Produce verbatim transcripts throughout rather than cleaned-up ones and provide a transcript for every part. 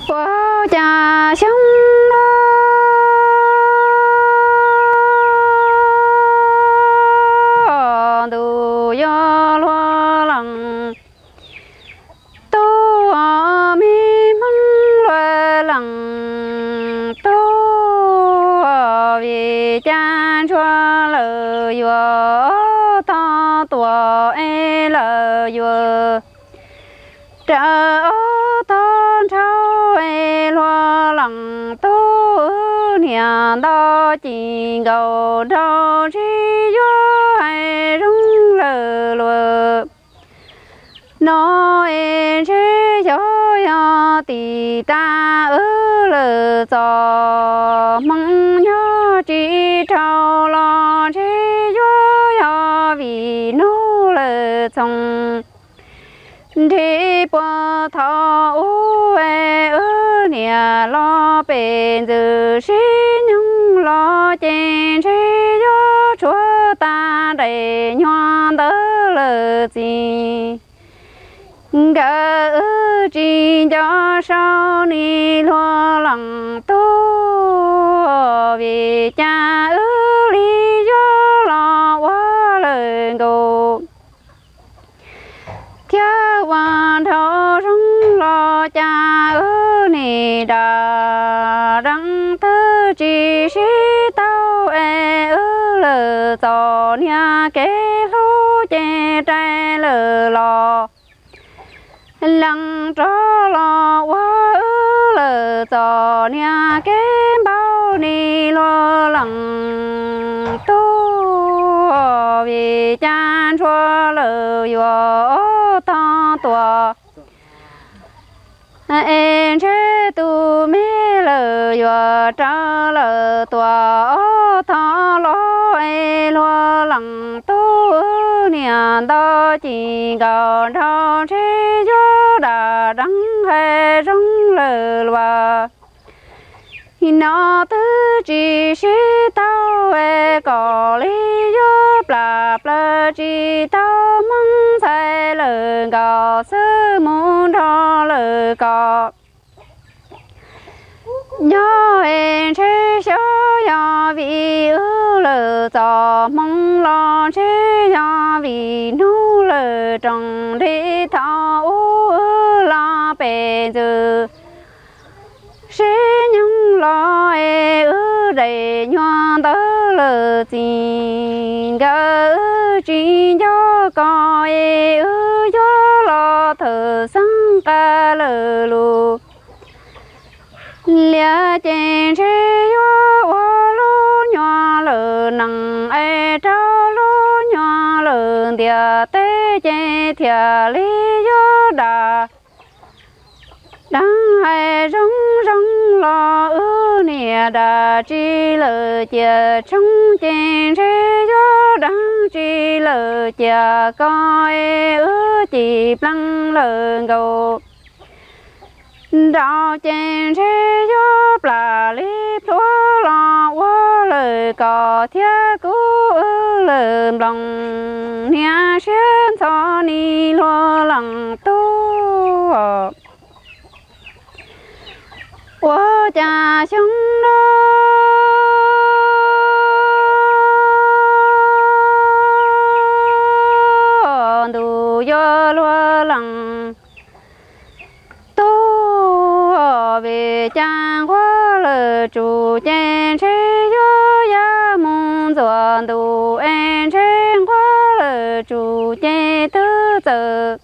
我家乡啊，都要落浪，都啊迷蒙落浪，都啊为家说了哟，他多爱了哟，这当朝爱落浪都年到今高朝去哟爱容了了。nói chơi cho yo tì ta ở lờ gió mong nhớ chỉ trao lo chơi cho yo vì nô lờ trong thế bỏ thọ u e ở nhà lo bền giờ sĩ nhung lo chen chơi cho chúa ta để nhon đỡ lờ gì gỡ chỉ cho sau ni lo lắng tô vì cha ư lý do lo quá lời cầu theo hoàn thọ sống lo cha ư ni đà đăng tư chỉ sĩ tao e ư lờ gió nhà kế lô chè trai lờ lò lăng cho lo quá lờ gió nhà cái bao ni lo lăng tô vì chan cho lờ yo ta tua em chế tu mê lờ yo cha lờ tua ta lo e lo lăng tô niệm đó chỉ còn thao chế đã đắng hay rong lờ loa nó tư chỉ sĩ tao e có lý do bla bla chỉ tao mong sai lờ gò sơ muốn thọ lờ gò nhớ em chế cho ya vì ư lờ gió mong lo chế ya vì nô lờ trong đi thọ lo bề giờ sĩ nhung lo e ư đầy nhon tớ lờ gì gỡ chỉ cho có e ư cho lo thở sang ca lờ lù lia chen chế yo wa lu nhọ lờ nằng e trao lu nhọ lờ tia tê che thia li yo đà đang hay rong rong lo ư nè đà chi lờ chia trong chen chế yo đang chi lờ chia coi ư chỉ plăng lờ gầu đạo chen chế yo bla li plo lo wa lời có thia cú lờ lòng nia xuyên cho ni lo lăng tu我家乡的都要落浪，都为家花了竹间谁有呀梦转都安全花了竹间的走。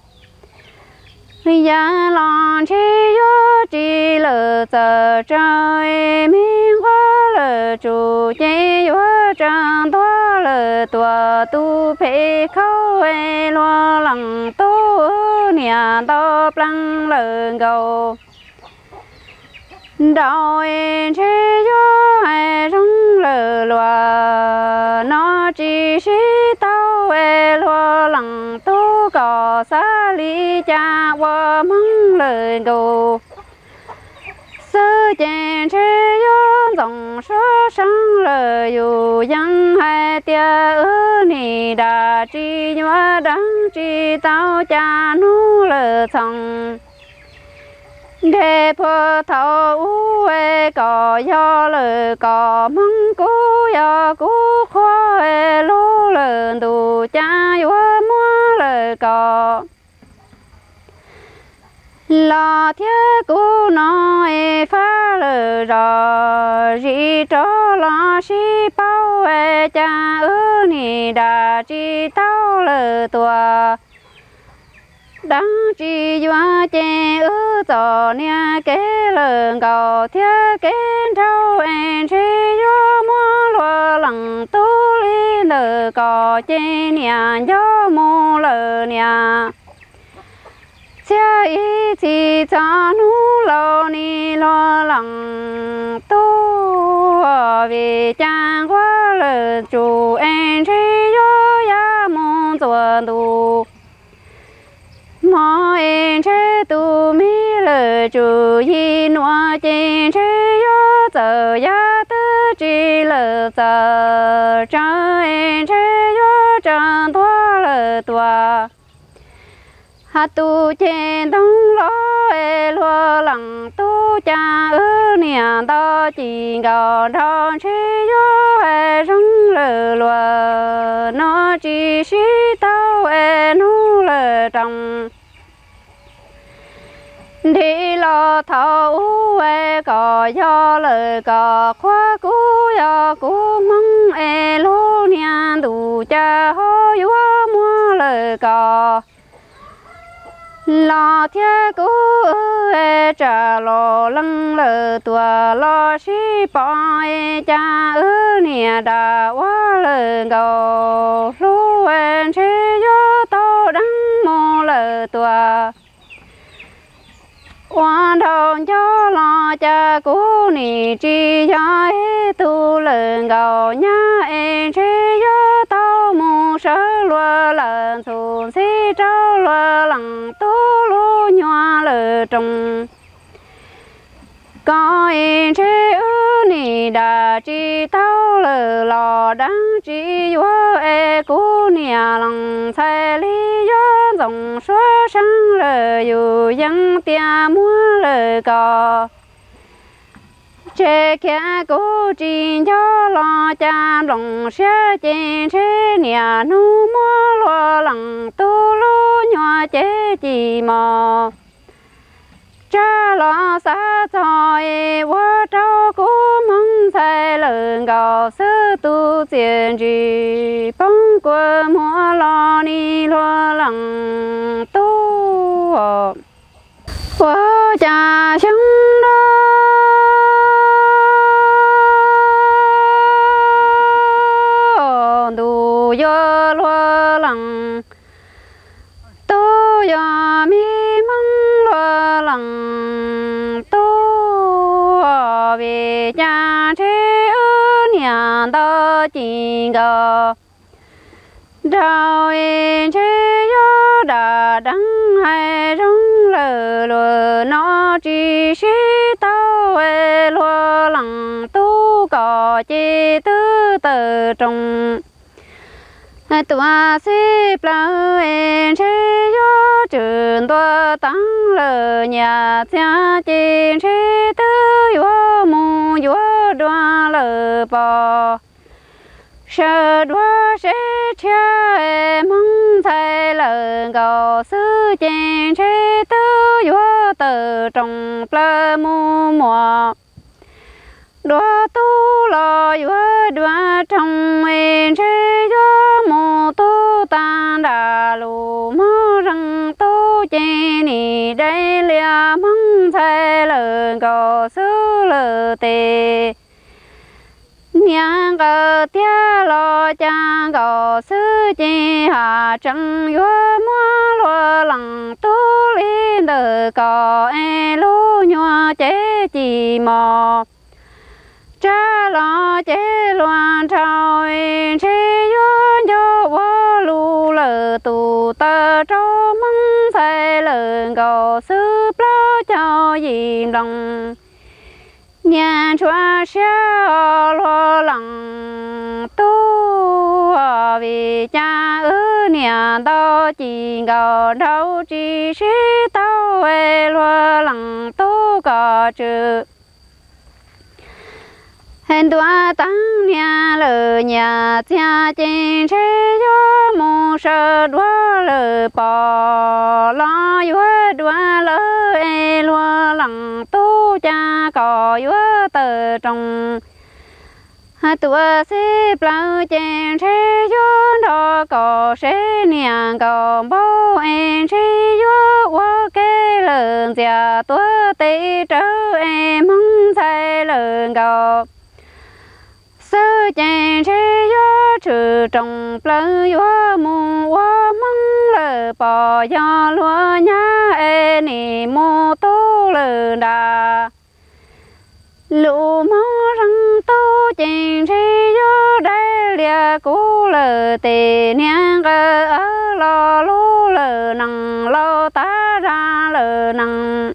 呀，浪起哟，只了在这棉花了，竹间哟，长多了多都配口哎，罗浪都年到冷了够。đạo em chế yo ai rong lờ loa nó chỉ sĩ tao e lo lăng tu có xa lý cha qua mong lời cầu sơ chèn chế yo dòng số sang lời dù dân hai tia ư nì đà chi nhua đắng chi tao cha nu lờ thằng để phơ thâu uê có do lời có mong cú do cú khoa ê lô lời đủ cha yua mua lời có lo thiết cú nói phá lời rồi gì cho lo si bao ê cha ư ni đà chi tao lời tua đang chỉ doa chè ư tỏ nia kế lần cầu thiết kế trâu em chỉ do mua lo lằng tu li lờ cò chè nia do mua lờ nia cha ý chỉ cha nu lo ni lo lằng tu vì cha quá lờ chủ em chỉ do ya mua tuần tu mọi chế tu mi lờ chủ y noa trên chế yo giờ ya tư chỉ lờ giờ trái chế yo trăng toa lờ toa hát tu trên đông lo e lo lằng tu cha ư niệm đó chỉ gạo đòn chế yo e rong lờ lờ nó chỉ sĩ tao e nu lờ trong đi lo thâu e có do lời có khoa cú do cú mong e lô nian đủ cha hô yua mua lời có lo thiết cú e trả lo lăng lời tua lo si bỏ e cha ư nia đà quá lời cầu lô en chế yo tao đăng mua lời tua quan trọng cho lo cha cú ni chi cho e tu lần cầu nhá em chế yo tao mu sơ lúa lần thùng si trâu lúa lằng tu lúa nhòa lờ trồng có em chế ư ni đà chi tao lờ lò đáng chi yo e cú nia lằng sai li yo dòng số sang lờ yu yang tia mua lờ cò chế kia cú chi cho lo cha lòng xe trên chế nia nu mua lo lằng tu lu nhòa chế chi mò cha lo xa thôi quá trâu cú mong sai lần gạo sư tu tiền gì bông quơ mua lo ni lo lằng tu quá cha sống đó đủ yo lo lằng tu yo mi mong lo lằng tu vì cha thế ư nhà đó chỉ có đào em chế yo đã đắng hay rong lờ lờ nó chỉ sĩ tao e lo lằng tu có chỉ tư tờ trong tua xếp lỡ em chế yo trường tua tăng lờ nhà cha trên chế tư yo mu yo đoa lờ bò sợ đoa sẽ cha em mong thay lờ gò sư trên chế tư yo tờ trong plơ mu mùa đoa tu lo yo đoa trong em chế yo mu tu tan đà lù mô răng tu trên ni đây lia mong thay lờ gò sư lờ tề nhang cờ tia lo cha gò sư chi hà trăng yo mua lo lằng tu li đờ cò e lu nhua chế chi mò cha lo chế loan trao chế yo yo wo lu lờ tu tơ trâu mong thay lờ gò sư plo cho gì lòng nhà choa xa lo lằng tu vì cha ư nhà đó chỉ ngờ đâu chỉ sĩ tao về lo lặng tu có chữ hẹn tua tăng nhà lờ nhà cha trên xe gió mù sơ đua lờ bò lo gió đua lờ e lo lặng tu cha có gió tờ trong tua xe bao trên xe gió đó có xe nhà có bao em xe gió qua cái lờ già tua tê trở em mong say lờ gò sơ chèn xe gió trừ trồng lơ gió mù quá mong lờ bò gió lúa nhá ê nì mô tô lờ đà lũ mô răng tô chèn xe gió đáy lìa cú lờ tê niang gơ ơ lo lú lờ năng lo tá ra lờ năng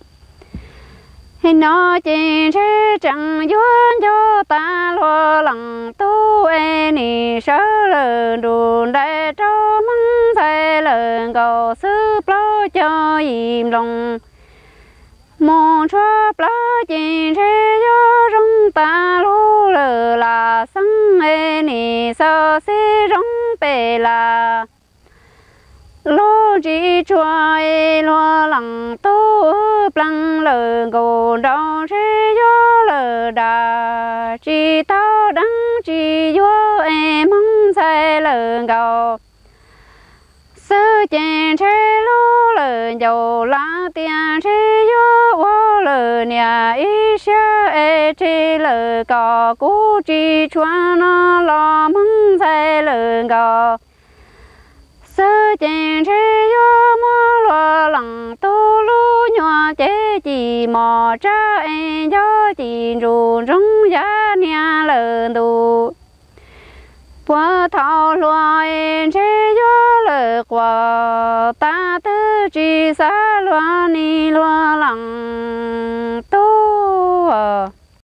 nó chỉ sẽ chẳng duyên cho ta lo lặng tu e nì sơ lờ đùn để cho măng thay lờ cầu sư lo cho im lòng mòn cho lo chỉ sẽ do rong ta lo lờ là sang e nì sơ sẽ rong bề là lo chỉ cho e lo lặng tu plăng lờ gồ đau sẽ gió lờ đà chỉ tao đắng chỉ gió em mong say lờ gầu sơ chèn sẽ lú lờ dầu lá tiền sẽ gió vô lờ nhà ý xa e chỉ lờ cò cú chỉ choa nó lo mong say lờ gầu sơ chèn sẽ gió mơ lo lặng tu lú nhòa chế chỉ mò cha em gió chỉ rù rong giá nhà lờ đù qua thao loa em sẽ gió lờ qua ta tư chỉ xa loa ni loa lặng